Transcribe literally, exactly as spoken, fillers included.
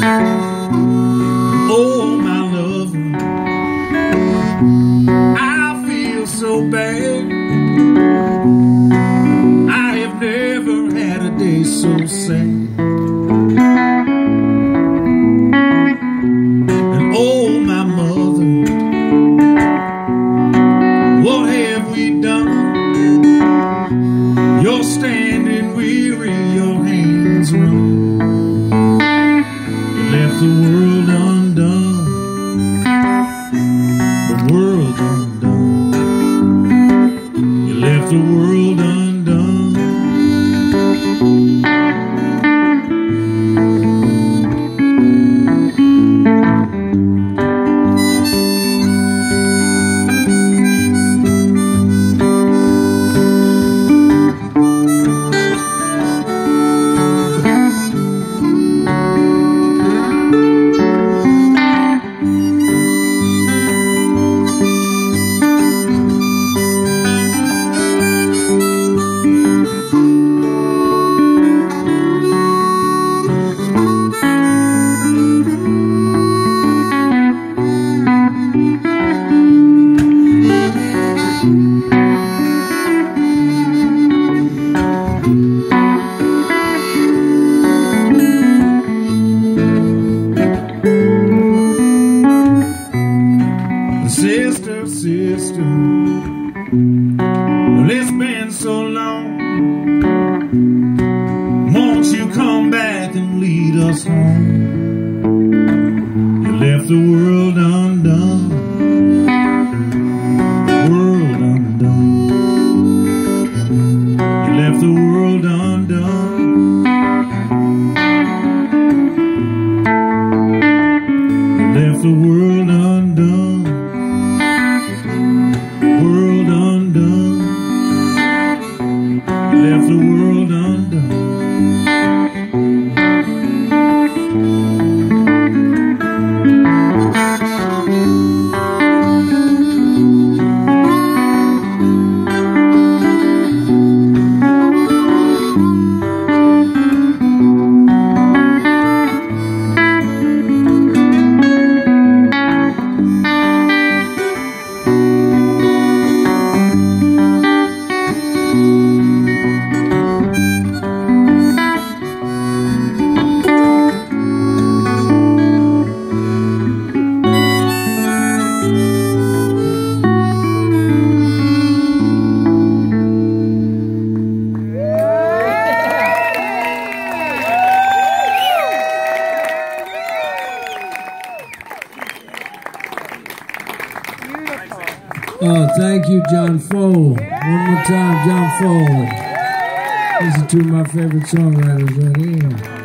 Oh, my lover, I feel so bad. I have never had a day so sad. And oh, my mother, what have we done? You're standing weary, your hands run. You left the world undone, the world undone. You left the world undone. Sister, sister, well, it's been so long. Won't you come back and lead us home? You left the world undone, world undone. You left the world undone. You left the world undone. World undone. You left the world undone. Oh, thank you, John Fohl. One more time, John Fohl. These are two of my favorite songwriters right here.